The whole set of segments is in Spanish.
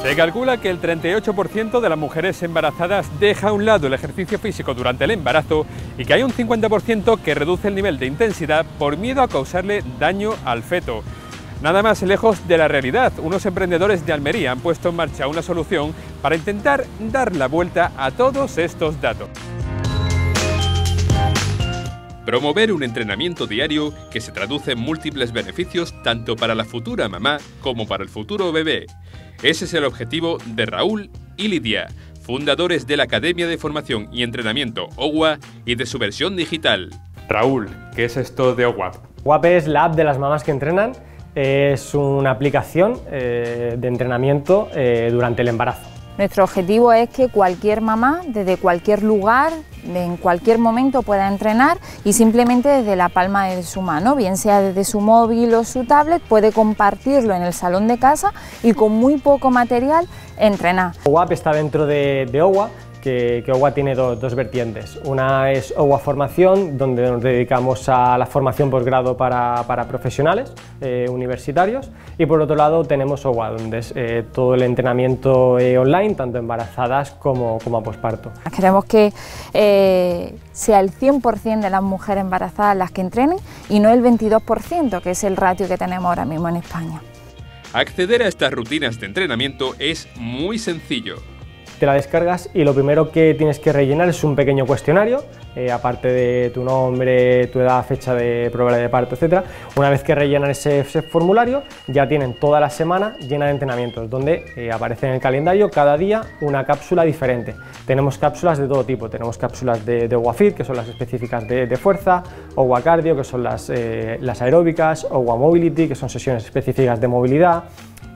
Se calcula que el 38% de las mujeres embarazadas deja a un lado el ejercicio físico durante el embarazo y que hay un 50% que reduce el nivel de intensidad por miedo a causarle daño al feto. Nada más lejos de la realidad, unos emprendedores de Almería han puesto en marcha una solución para intentar dar la vuelta a todos estos datos. Promover un entrenamiento diario que se traduce en múltiples beneficios tanto para la futura mamá como para el futuro bebé. Ese es el objetivo de Raúl y Lidia, fundadores de la Academia de Formación y Entrenamiento OWA y de su versión digital. Raúl, ¿qué es esto de OWA? OWA es la app de las mamás que entrenan. Es una aplicación de entrenamiento durante el embarazo. Nuestro objetivo es que cualquier mamá, desde cualquier lugar, en cualquier momento pueda entrenar y simplemente desde la palma de su mano, bien sea desde su móvil o su tablet, puede compartirlo en el salón de casa y con muy poco material entrenar. OWA está dentro de OWA, que OWA tiene dos vertientes. Una es OWA Formación, donde nos dedicamos a la formación posgrado para profesionales universitarios, y por otro lado tenemos OWA, donde es todo el entrenamiento online, tanto embarazadas como a posparto. Queremos que sea el 100% de las mujeres embarazadas las que entrenen y no el 22%, que es el ratio que tenemos ahora mismo en España. Acceder a estas rutinas de entrenamiento es muy sencillo. Te la descargas y lo primero que tienes que rellenar es un pequeño cuestionario, aparte de tu nombre, tu edad, fecha de probabilidad de parto, etc. Una vez que rellenan ese formulario, ya tienen toda la semana llena de entrenamientos, donde aparece en el calendario cada día una cápsula diferente. Tenemos cápsulas de todo tipo, tenemos cápsulas de OWA Fit, que son las específicas de fuerza, OWA Cardio, que son las aeróbicas, OWA Mobility, que son sesiones específicas de movilidad,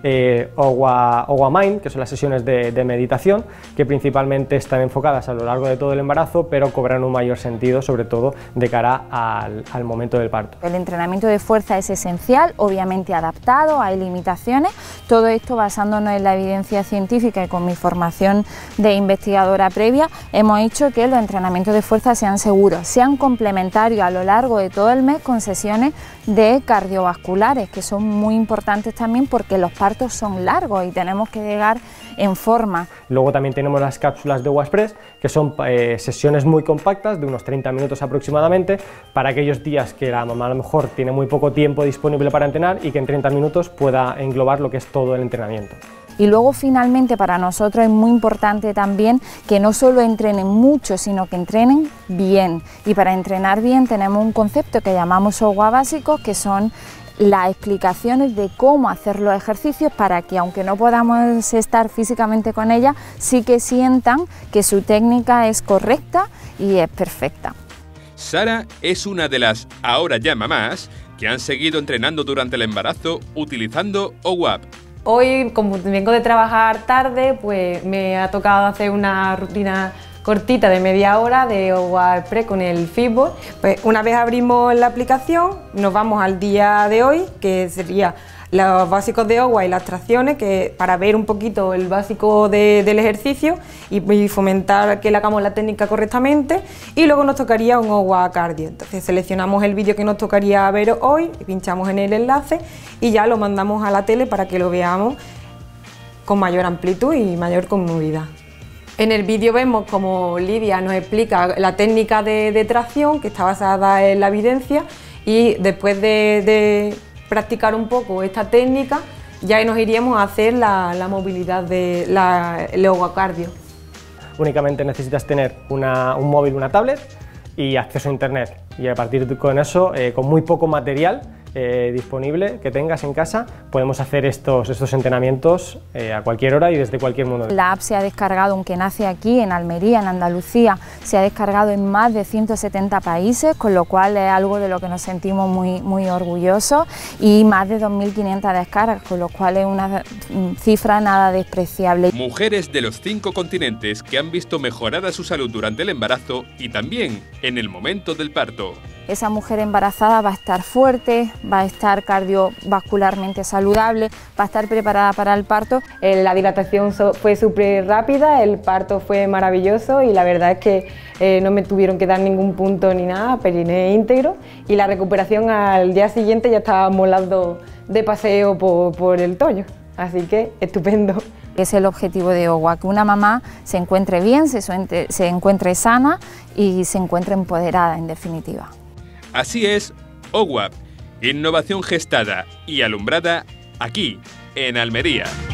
OWA Mind, que son las sesiones de meditación, que principalmente están enfocadas a lo largo de todo el embarazo, pero cobran un mayor sentido, sobre todo de cara al momento del parto. El entrenamiento de fuerza es esencial, obviamente adaptado, hay limitaciones, todo esto basándonos en la evidencia científica y con mi formación de investigadora previa, hemos hecho que los entrenamientos de fuerza sean seguros, sean complementarios a lo largo de todo el mes con sesiones de cardiovasculares, que son muy importantes también porque los partos son largos y tenemos que llegar en forma. Luego también tenemos las cápsulas de OWA Express, que son sesiones muy compactas, de unos 30 minutos aproximadamente, para aquellos días que la mamá a lo mejor tiene muy poco tiempo disponible para entrenar y que en 30 minutos pueda englobar lo que es todo el entrenamiento. Y luego finalmente para nosotros es muy importante también que no solo entrenen mucho, sino que entrenen bien. Y para entrenar bien tenemos un concepto que llamamos OWA básicos, que son las explicaciones de cómo hacer los ejercicios para que, aunque no podamos estar físicamente con ellas, sí que sientan que su técnica es correcta y es perfecta. Sara es una de las ahora ya mamás que han seguido entrenando durante el embarazo utilizando OWA. Hoy, como vengo de trabajar tarde, pues me ha tocado hacer una rutina cortita de media hora de OWA Express con el Fitball. Pues una vez abrimos la aplicación, nos vamos al día de hoy, que sería los básicos de OWA y las tracciones, que para ver un poquito el básico del ejercicio y fomentar que le hagamos la técnica correctamente, y luego nos tocaría un OWA Cardio. Entonces seleccionamos el vídeo que nos tocaría ver hoy, pinchamos en el enlace y ya lo mandamos a la tele para que lo veamos con mayor amplitud y mayor comodidad. En el vídeo vemos como Lidia nos explica la técnica de tracción, que está basada en la evidencia, y después de practicar un poco esta técnica ya nos iríamos a hacer la movilidad el OWA Cardio. Únicamente necesitas tener un móvil, una tablet y acceso a internet, y a partir de con eso, con muy poco material disponible que tengas en casa, podemos hacer estos entrenamientos a cualquier hora y desde cualquier mundo. La app se ha descargado, aunque nace aquí en Almería, en Andalucía, se ha descargado en más de 170 países, con lo cual es algo de lo que nos sentimos muy orgullosos, y más de 2.500 descargas, con lo cual es una cifra nada despreciable. Mujeres de los 5 continentes que han visto mejorada su salud durante el embarazo y también en el momento del parto. Esa mujer embarazada va a estar fuerte, va a estar cardiovascularmente saludable, va a estar preparada para el parto. La dilatación fue súper rápida, el parto fue maravilloso y la verdad es que no me tuvieron que dar ningún punto ni nada, periné íntegro, y la recuperación al día siguiente ya estábamos las dos de paseo por el Toyo, así que estupendo. Es el objetivo de OWA, que una mamá se encuentre bien, se encuentre sana y se encuentre empoderada, en definitiva. Así es, OWA, innovación gestada y alumbrada aquí, en Almería.